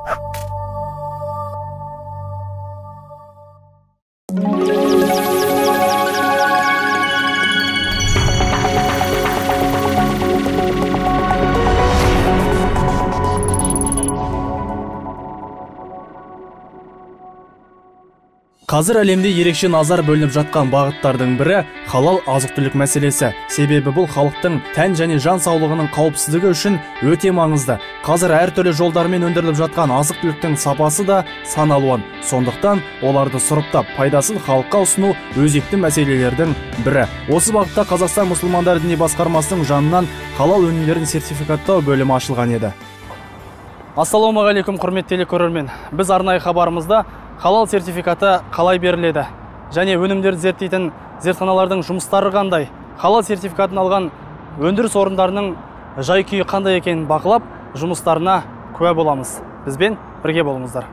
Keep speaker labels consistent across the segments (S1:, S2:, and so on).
S1: Қазір әлемде ерекше назар бөлініп жатқан бағыттардың бірі халал азық-түлік мәселесі. Себебі бұл халықтың тән және жан саулығының қауіпсіздігі үшін өте маңызды. Қазір әртүрлі жолдармен өндіріліп жатқан азық-түліктің сапасы да сан алуан. Сондықтан оларды сұрыптап, пайдасын халыққа ұсыну өзекті мәселелердің бірі. Осы бағытта Қазақстан мұсылмандар діни басқармасының жанынан халал өнімдерін сертификаттау бөлімі ашылған еді. Ассалаумағалейкум, құрметті телекөрермен. Біз арнайы хабарымызда халал сертификаты қалай беріледі және өнімдерді зерттейтін зертханалардың жұмыстары қандай, халал сертификатын алған өндіріс орындарының жай-күйі қандай екенін бақылап, жұмыстарына куә боламыз. Бізбен бірге болыңыздар.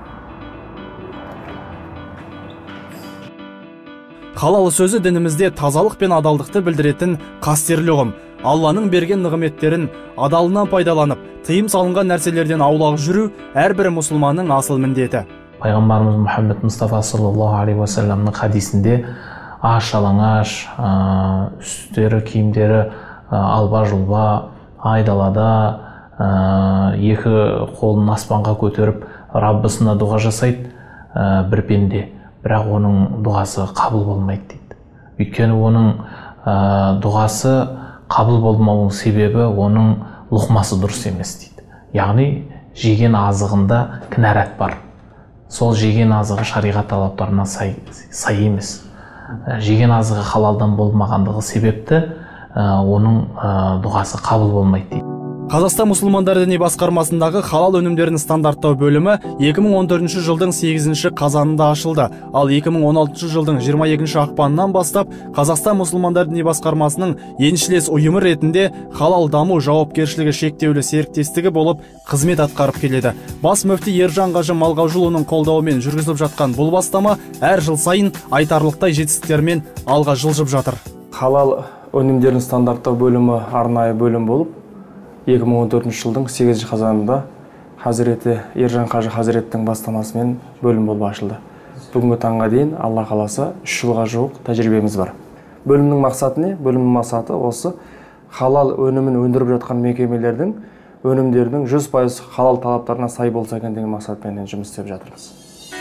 S1: Халал сөзі дінімізде тазалық пен адалдықты білдіретін қастерлі ұғым. Алланың берген нығметтерін адалынан пайдаланып, тыйым салынған нәрселерден аулақ жүру әрбір мұсылманның асыл міндеті.
S2: Пайғамбарымыз Мұхаммед Мұстафа саллаллаху алейхи уассаламның хадисінде аш-жалаңаш, үстері, киімдері алба-жұлба, айдалада, екі қолын аспанға көтеріп Раббысына дұға жасайды бір пенде, бірақ оның дұғасы қабыл болмайды дейді. Өйткені оның дұғасы қабыл болмауының себебі оның лұқмасы дұрыс емес дейді. Яғни жеген азығында кінәрат бар. Сол жеген азығы шариғат талаптарына сай емес. Жеген азығы халалдан болмағандығы себепті оның дұғасы қабыл болмайды дейді.
S1: Қазақстан мұсылмандар діни басқармасындағы халал өнімдерін стандарттау бөлімі 2014 жылдың 8 қазанында ашылды. Ал 2016 жылдың 22 ақпанынан бастап Қазақстан мұсылмандар діни басқармасының еншілес ұйымы ретінде халал даму жауапкершілігі шектеулі серіктестігі болып қызмет атқарып келеді. Бас мүфти Ержан Қажы Малғажыұлының қолдауымен жүргізіліп жатқан бұл бастама әр жыл сайын айтарлықтай жетістіктермен алға жылжып жатыр.
S3: Халал өнімдерін стандарттау бөлімі арнайы бөлім болып 2014 жылдың 8 қазанында Хазіреті Ержан Қажы Хазіреттің бастамасымен бөлім болып ашылды. Бүгінгі таңға дейін Алла қаласа 3 жылға жуық тәжірибеміз бар. Бөлімнің мақсаты не? Бөлімнің мақсаты осы халал өнімін өндіріп жатқан мекемелердің өнімдерінің 100% халал талаптарына сай болса екен деген мақсатпен жұмыс істеп жатырмыз.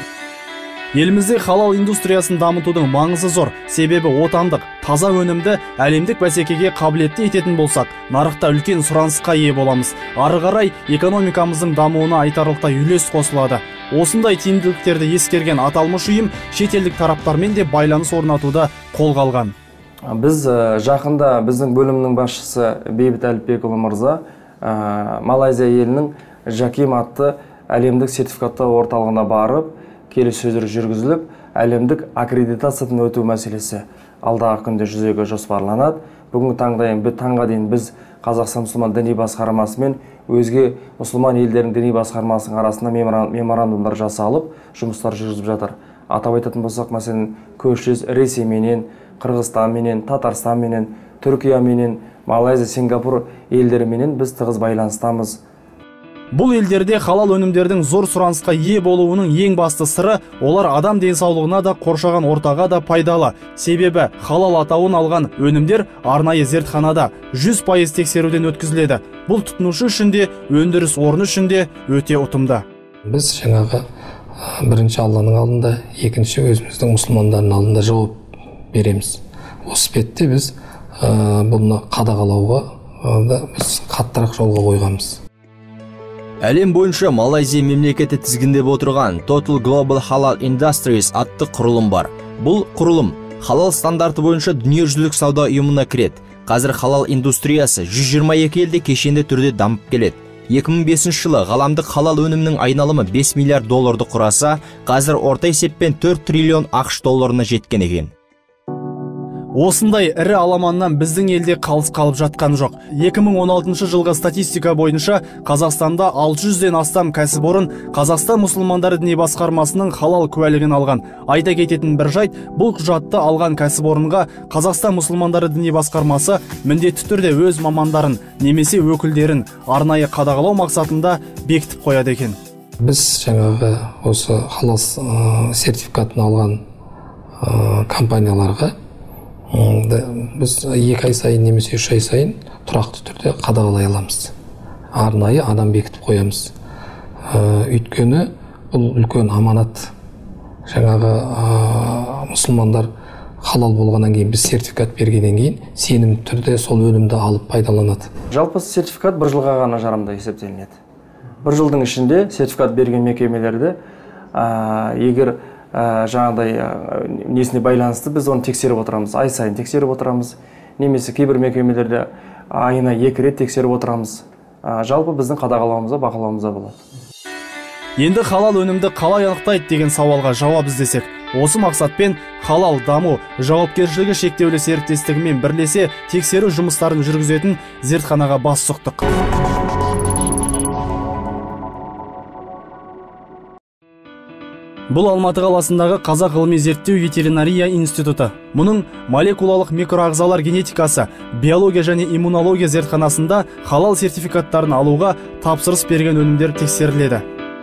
S1: Елімізде халал индустриясын дамытудың маңызы зор. Себебі отандық, таза өнімді әлемдік бәсекеге қабілетті ететін болсақ, нарықта үлкен сұранысқа ие боламыз. Ары қарай экономикамыздың дамуына айтарлықтай үлес қосылады. Осындай тиімділіктерді ескерген аталмыш ұйым шетелдік тараптармен де байланыс орнатуды қолға алған.
S3: Біз жақында біздің бөлімнің басшысы Бейбіт Әліпбекұлы мырза Малайзия елінің Жаким атты әлемдік сертификаттау орталығына барып, келіссөздер жүргізіліп, әлемдік аккредитациядан өту мәселесі алдағы күнде жүзеге жоспарланады. Бүгінгі таңға дейін біз Қазақстан мұсылман діни басқармасы мен өзге мұсылман елдерінің діни басқармасының арасында меморандумдар жасалып, жұмыстар жүргізіп жатыр. Атап айтатын болсақ, мәселен, көршілес Ресейменен, Қырғызстанменен, Татарстанменен, Түркияменен, Малайзия, Сингапур елдеріменен біз тығыз байланыстамыз.
S1: Бұл елдерде халал өнімдердің зор сұранысқа ие болуының ең басты сыры, олар адам денсаулығына да қоршаған ортаға да пайдалы. Себебі халал атауын алған өнімдер арнайы зертханада 100% тексеруден өткізіледі. Бұл тұтынушы үшін де, өндіріс орны үшін де өте ұтымды.
S4: Біз жаңағы бірінші Алланың алдында, екінші өзіміздің мұсылмандардың алдында жауап береміз. Осы бетте біз бұны қадағалауға біз қаттырақ жолға қойғанбыз.
S5: Әлем бойынша Малайзия мемлекеті тізгіндеп отырған Total Global Halal Industries атты құрылым бар. Бұл құрылым халал стандарты бойынша дүниежүзілік сауда ұйымына кіреді. Қазір халал индустриясы 122 елде кешенді түрде дамып келеді. 2005 жылы ғаламдық халал өнімнің айналымы 5 миллиард долларды құраса, қазір орта есеппен 4 триллион ақш долларына жеткен екен.
S1: Осындай ірі аламаннан біздің елде қалыс қалып жатқан жоқ. 2016 жылғы статистика бойынша Қазақстанда 600-ден астам кәсіпорын Қазақстан мұсылмандары діни басқармасының халал куәлігін алған. Айта кететін бір жайт, бұл құжатты алған кәсіпорынға Қазақстан мұсылмандары діни басқармасы міндетті түрде өз мамандарын немесе өкілдерін арнайы қадағалау мақсатында бекітіп қояды екен.
S4: Біз жаңағы осы халал сертификатын алған компанияларға біз 2 ай сайын немесе 3 ай сайын тұрақты түрде қадағалай аламыз. Арнайы адам бекітіп қоямыз. Өйткені бұл үлкен аманат. Жаңағы мұсылмандар халал болғаннан кейін, біз сертификат бергеннен кейін сенімді түрде сол өнімді алып пайдаланады.
S3: Жалпы сертификат 1 жылға ғана жарамды есептелінеді. 1 жылдың ішінде сертификат берген мекемелерді егер жаңағыдай несіне байланысты біз оны тексеріп отырамыз. Ай сайын тексеріп отырамыз. Немесе кейбір мекемелерде айына 2 рет тексеріп отырамыз. Жалпы біздің қадағалауымызда, бақылауымызда болады.
S1: Енді халал өнімді қалай анықтайды деген сауалға жауап іздесек, осы мақсатпен халал даму жауапкершілігі шектеулі серіктестігімен бірлесе тексеру жұмыстарын жүргізетін зертханаға бас сұқтық. Бұл Алматы қаласындағы Қазақ ғылыми зерттеу ветеринария институты. Мұның молекулалық микроағзалар генетикасы, биология және иммунология зертханасында халал сертификаттарын алуға тапсырыс берген өнімдер тексеріледі.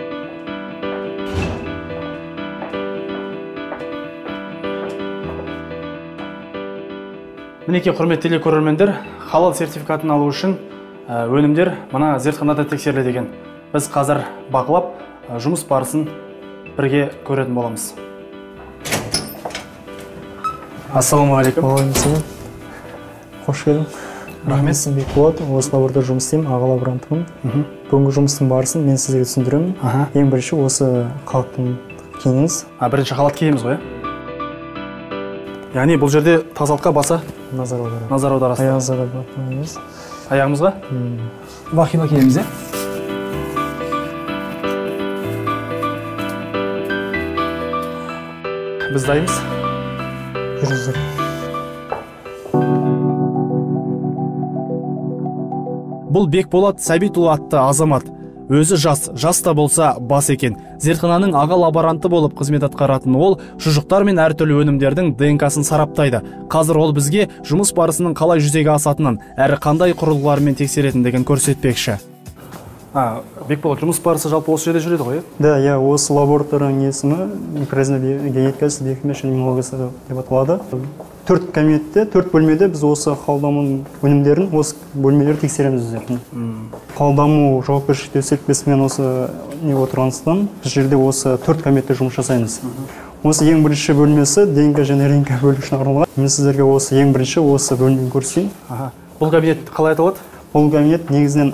S1: Мінекей құрметті телекөрермендер, халал сертификатын алу үшін өнімдер мына зертханада тексеріледі екен. Біз қазір бақылап, жұмыс барысын бірге көретін боламыз. Ассалаумағалейкум.
S6: Уағалейкум. Қош келдің.
S1: Рахмет.
S6: Мен Бекболат, осы лабораторияда жұмыс істеймін, аға лаборантымын. Бүгінгі жұмыстың барысын мен сізге түсіндіремін. Ең бірінші осы халықтың киініңіз.
S1: Бірінші халат киеміз ғой. Яғни бұл жерде тазалыққа баса
S6: Назар аударасыз.
S1: назар аударасыз.
S6: Аяғыңызға бақылаңыз.
S1: Аяғымызға бақила киеміз, Біз дайынбыз.
S6: Жүріңіздер.
S1: Бұл Бекболат Сәбитұлы атты азамат. Өзі жас та болса бас екен. Зертхананың аға лаборанты болып қызмет атқаратын ол шұжықтар мен әртүрлі өнімдердің ДНК-сын сараптайды. Қазір ол бізге жұмыс барысының қалай жүзеге асатынын, әрі қандай құрылғылармен тексеретіндігін көрсетпекші. Бекболат, жұмыс барысы жалпы осы жерде жүреді ғой?
S6: Да, осы лабораторияның есімі микроорганизм генетикасы, биохимия және иммунологиясы деп аталады. 4 кабинетте, 4 бөлмеде біз осы халал даму өнімдерін, осы бөлмелерді тексереміз өздерін. Халал даму жауапкершілігі серіктестігімен осы не отырғандықтан, біз жерде осы 4 кабинетте жұмыс жасаймыз. Осы ең бірінші бөлмесі ДНК және РНК бөлушіне арналған. Мен сіздерге осы ең бірінші осы бөлмені көрсетейін.
S1: Бұл кабинет қалай аталады?
S6: Бұл кабинет негізінен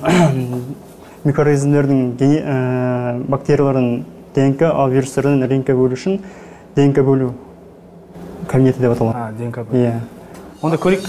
S6: микроорганизмдердің бактериялардың ДНК, ал вирустердің РНК бөлу үшін ДНК бөлу кабинеті деп аталады.
S1: ДНК бөлу. Онда көрейік.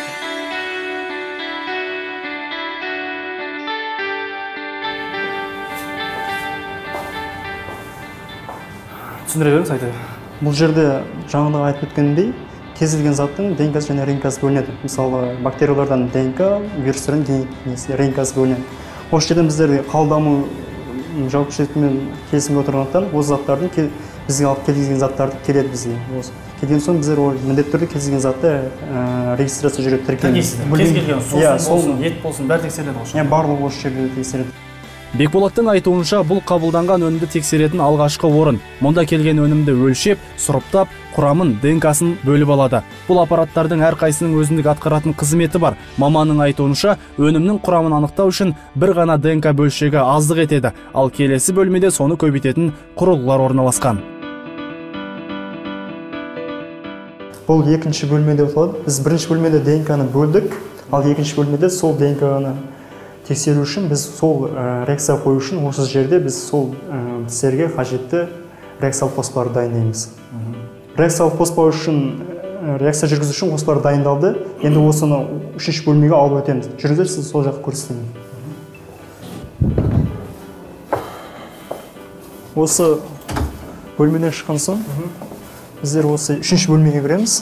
S1: Түсіндіре беріңіз, айтайық.
S6: Бұл жерде жаңағыда айтып өткеніндей, кез келген заттың ДНК-сы және РНК-сы бөлінеді. Мысалы, бактериялардан ДНК, вирустердің РНК-сы бөлінеді. Осы жерден біздерде халал даму жауапкершілігімен келісімге отырғандықтан, осы заттардың бізге алып келген заттарды келеді бізге. Келген соң біздер міндетті түрде келген затты регистрация жүреді, тіркелеміз.
S1: Кез келген сосын болсын, ет болсын, бәрі тексеріледі ғой.
S6: Барлығы осы жерде тексеріледі.
S1: Бекболаттың айтуынша бұл қабылданған өнімді тексеретін алғашқы орын. Мұнда келген өнімді өлшеп, сұрыптап, құрамын, ДНК-сын бөліп алады. Бұл аппараттардың әрқайсының өзіндік атқаратын қызметі бар. Маманның айтуынша өнімнің құрамын анықтау үшін бір ғана ДНК бөлшегі аздық етеді, ал келесі бөлмеде соны көбейтетін құрылғылар орналасқан.
S6: Бұл екінші бөлмеде болады. Біз бірінші бөлмеде ДНК-ны бөлдік, ал екінші бөлмеде сол ДНК-ны тексеру үшін біз сол реакция қою үшін осы жерде біз сол сіздерге қажетті реакциялық қоспаларды дайындаймыз. Реакциялық қоспа үшін реакция жүргізу үшін қоспалар дайындалды. Енді осыны үшінші бөлмеге алып өтеміз. Жүргізерсіз сол жаққа көрсетейін. Осы бөлмеден шыққан соң біздер осы үшінші бөлмеге кіреміз.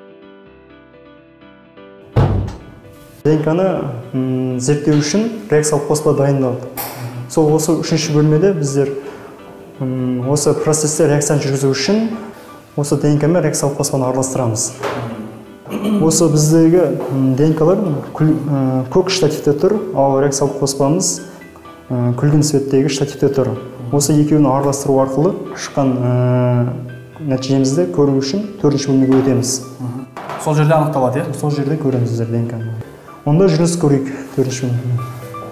S6: ДНК-ны зерттеу үшін реакциялық қоспа дайындалды. Сол осы үшінші бөлмеде біздер осы процесте реакцияны жүргізу үшін осы ДНК мен реакциялық қоспаны араластырамыз. Осы біздегі ДНК-лар көк штативте тұр, ал реакциялық қоспамыз күлгін цветтегі штативте тұр. осы екеуін араластыру арқылы шыққан нәтижемізді көру үшін 4-ші бөлмеге өтеміз.
S1: Сол жерде анықталады, иә?
S6: Сол жерде көреміздер ДНК-ны. Онда жүріңіз көрейік 4-ші бөлмеге.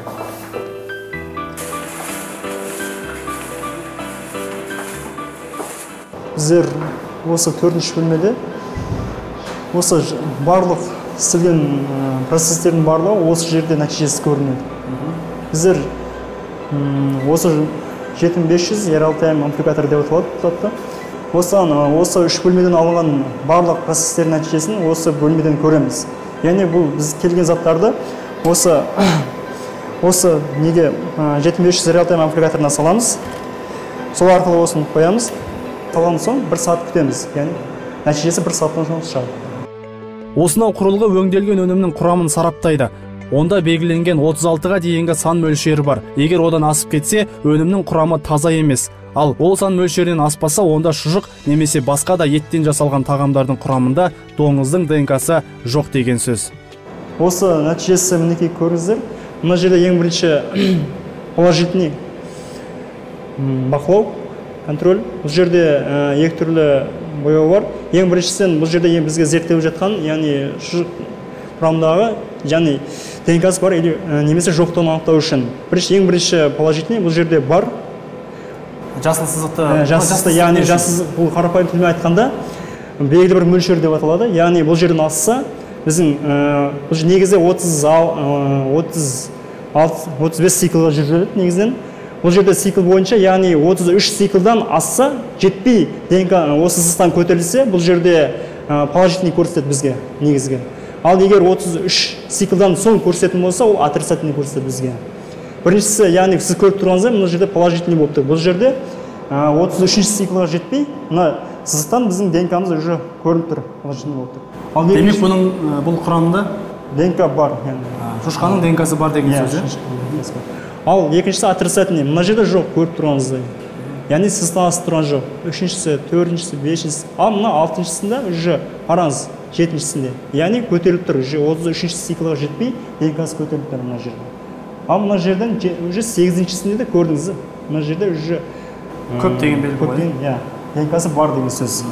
S6: Біздер осы 4-ші бөлмеде осы барлық істелген процестердің барлығы осы жерде нәтижесі көрінеді. Біздер осы 7500 Ералтайм амплификатор деп аталады. Осы 3 бөлмеден алынған барлық процестердің нәтижесін осы бөлмеден көреміз. Яғни бұл біз келген заттарды осы неге 7500 Ералтайм амплификаторына саламыз. Сол арқылы осыны қоямыз. Салған соң 1 сағат күтеміз. Яғни нәтижесі 1 сағаттан соң шығады.
S1: Осынау құрылғы өңделген өнімнің құрамын сараптайды. Онда белгіленген 36-ға дейінгі сан мөлшері бар. Егер одан асып кетсе, өнімнің құрамы таза емес. Ал ол сан мөлшерінен аспаса, онда шұжық немесе басқа да еттен жасалған тағамдардың құрамында доңыздың ДНК-сы жоқ деген сөз.
S6: Осы нәтижесі мінекей көріңіздер. Мына жерде ең бірінші положительный бақылау, контроль. Бұл жерде екі түрлі бояу бар. Ең біріншісін бұл жерде бізге зерттеліп жатқан, яғни шұжық құрамындағы, яғни ДНК-сы бар немесе жоқтығын анықтау үшін. Ең бірінші положительный бұл жерде бар.
S1: Жасыл сызықты,
S6: яғни жасыл, бұл қарапайым тілмен айтқанда белгілі бір мөлшер деп аталады. Яғни бұл жерден асса, біздің бұл негізі 35 циклға жүреді негізінен. Бұл жерде цикл бойынша, яғни 33 циклдан асса, жетпей ДНК осы сызықтан көтерілсе, бұл жерде положительный көрсетеді бізге негізге. Ал егер 33 циклдан соң көрсететін болса, ол отрицательный көрсетеді бізге. Біріншісі, яғни сіз көріп тұрғаныңызда, бұл жерде положительный болып тұр. Бұл жерде 33 циклға жетпей, мына сызықтан біздің ДНК-мыз уже көрініп тұр, положительный болып тұр.
S1: Демек, бұл құрамында
S6: ДНК бар.
S1: Шошқаның ДНК-сы бар деген сөз.
S6: Ал екіншісі отрицательный. Мына жерде жоқ, көріп тұрғаныңыздай. Яғни сызықтан асып тұрған жоқ. Үшіншісі, төртіншісі, бесіншісі. Ал мына алтыншысында уже қараңыз, жетіншісінде. Яғни көтеріліп тұр. 33 циклға жетпей, ДНК-сы көтеріліп тұр мына жерде. Ал мына жерден уже 8-шісінде де көрдіңіз. Мына жерде уже
S1: көп деген белгі бар.
S6: ДНК-сы бар деген сөз.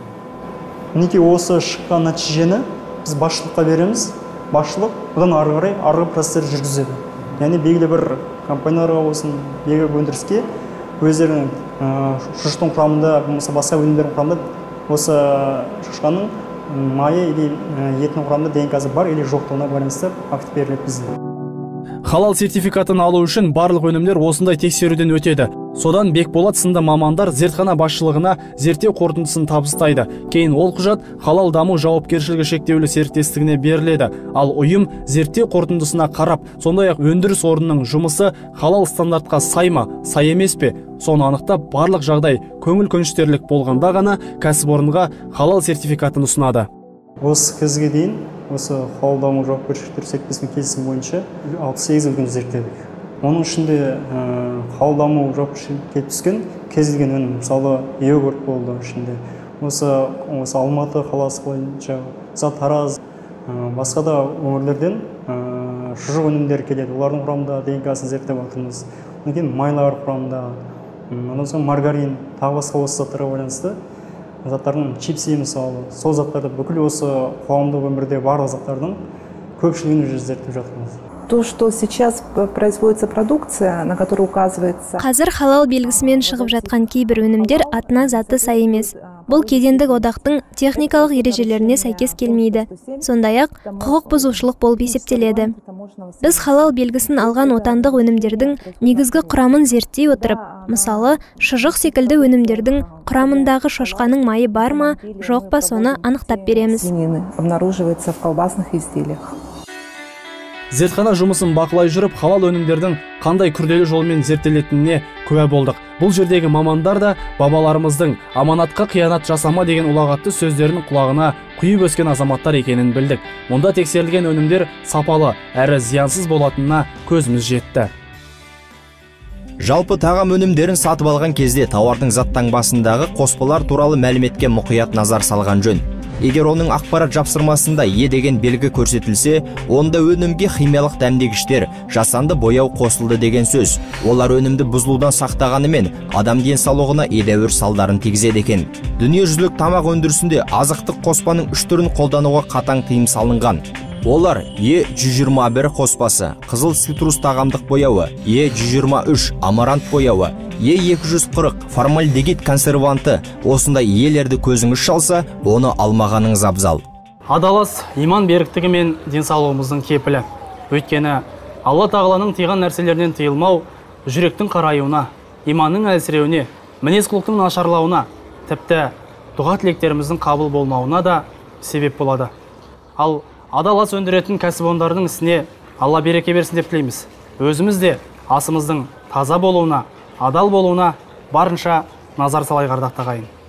S6: Мінекей осы шыққан нәтижені біз басшылыққа береміз. Басшылық бұдан ары қарай арғы процестер жүргізеді. Яғни белгілі бір компанияларға болсын, белгілі бір өндіріске өздерінің шұжықтың құрамында, болмаса басқа өнімдердің құрамында осы шұжқаның майы или етінің құрамында ДНК-сы бар или жоқтығына байланысты акт беріледі бізде.
S1: Халал сертификатын алу үшін барлық өнімдер осындай тексеруден өтеді. Содан Бекболат сынды мамандар зертхана басшылығына зерттеу қорытындысын табыстайды. Кейін ол құжат халал даму жауапкершілігі шектеулі серіктестігіне беріледі. Ал ұйым зерттеу қорытындысына қарап, сондай-ақ өндіріс орнының жұмысы халал стандартқа сай ма, сай емес пе, соны анықтап барлық жағдай көңіл көншітерлік болғанда ғана кәсіпорынға халал сертификатын ұсынады.
S6: Осы кезге дейін осы халал даму жауапкершілігі серіктестігінің келісімі бойынша 68 өлкені зерттедік. Оның ішінде халал даму жауапкершілікке түскен кез келген өнім, мысалы йогурт болды ішінде. Осы Алматы қаласы бойынша, Тараз, басқа да өңірлерден шұжық өнімдері келеді. Олардың құрамында ДНК-сын зерттеп жатырмыз. Одан кейін майлар құрамында, одан соң маргарин, тағы басқа осы заттарға байланысты заттардың чипси мысалы, сол заттарды бүкіл осы қоғамдық өмірде барлық заттардың көпшілігін уже зерттеп жатырмыз.
S7: То, что сейчас производится продукция, на которую указывается...
S8: Қазір халал белгісімен шығып жатқан кейбір өнімдер атына заты сай емес. Бұл кедендік одақтың техникалық ережелеріне сәйкес келмейді. Сондай-ақ құқық бұзушылық болып есептеледі. Біз халал белгісін алған отандық өнімдердің негізгі құрамын зерттей отырып, мысалы, шұжық секілді өнімдердің құрамындағы шошқаның майы бар ма, жоқ па, соны анықтап береміз.
S7: Обнаруживается в колбасных изделиях.
S1: Зертхана жұмысын бақылай жүріп, халал өнімдердің қандай күрделі жолмен зерттелетініне куә болдық. Бұл жердегі мамандар да бабаларымыздың аманатқа қиянат жасама деген ұлағатты сөздерінің құлағына құйып өскен азаматтар екенін білдік. Мұнда тексерілген өнімдер сапалы әрі зиянсыз болатынына көзіміз жетті.
S5: Жалпы тағам өнімдерін сатып алған кезде тауардың заттаңбасындағы қоспалар туралы мәліметке мұқият назар салған жөн. Егер оның ақпарат жапсырмасында Е деген белгі көрсетілсе, онда өнімге химиялық дәмдегіштер, жасанды бояу қосылды деген сөз. Олар өнімді бұзылудан сақтағанымен адам денсаулығына едәуір салдарын тигізеді екен. Дүниежүзілік тамақ өндірісінде азықтық қоспаның 3 түрін қолдануға қатаң тыйым салынған. Олар Е121 қоспасы, қызыл цитрус тағамдық бояуы, Е123 амарант бояуы, Е240 формальдегид консерванты. Осындай иелерді көзіңіз шалса, оны алмағаныңыз абзал.
S1: Адалас иман беріктігі мен денсаулығымыздың кепілі. Өйткені Алла тағаланың тыйған нәрселерінен тыйылмау жүректің қараюына, иманның әлсіреуіне, мінез құлықтың нашарлауына, тіпті дұға тілектеріміздің қабыл болмауына да себеп болады. Ал адалас өндіретін кәсіпорындардың ісіне Алла береке берсін деп тілейміз. Өзіміз де асымыздың таза болуына, адал болуына барынша назар салайық ардақтағайын.